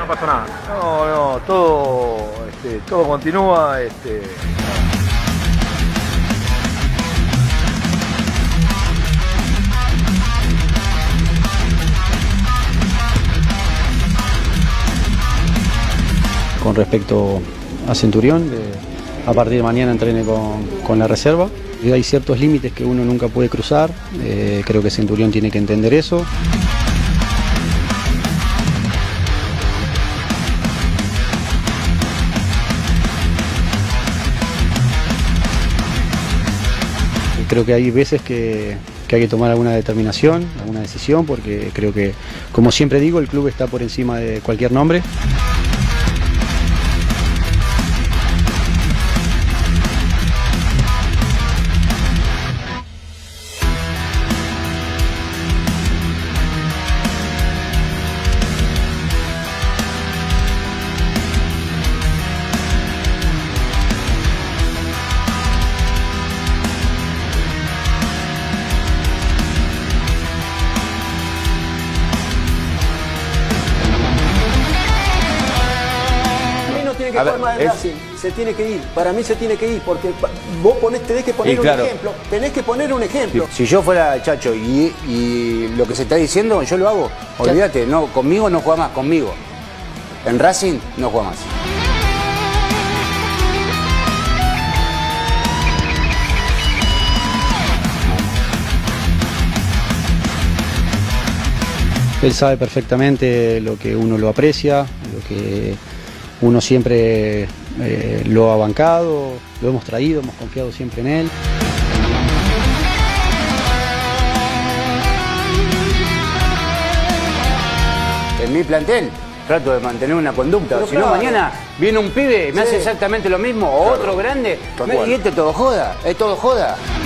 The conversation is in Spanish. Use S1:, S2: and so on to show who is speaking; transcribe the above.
S1: no pasó nada.
S2: No, todo continúa.
S3: Con respecto a Centurión, a partir de mañana entrene con la reserva. Y hay ciertos límites que uno nunca puede cruzar, creo que Centurión tiene que entender eso. Creo que hay veces que hay que tomar alguna determinación, alguna decisión, porque creo que, como siempre digo, el club está por encima de cualquier nombre.
S4: Que forma de Racing se tiene que ir, para mí se tiene que ir, porque vos tenés que poner un ejemplo, tenés que poner un ejemplo.
S5: Si yo fuera Chacho y lo que se está diciendo, yo lo hago, olvídate, no, conmigo no juega más, conmigo. En Racing no juega más.
S3: Él sabe perfectamente lo que uno lo aprecia, lo que uno siempre lo ha bancado, lo hemos traído, hemos confiado siempre en él.
S5: En mi plantel trato de mantener una conducta, si no mañana viene un pibe y me hace exactamente lo mismo, o otro grande, y este todo joda, es todo joda.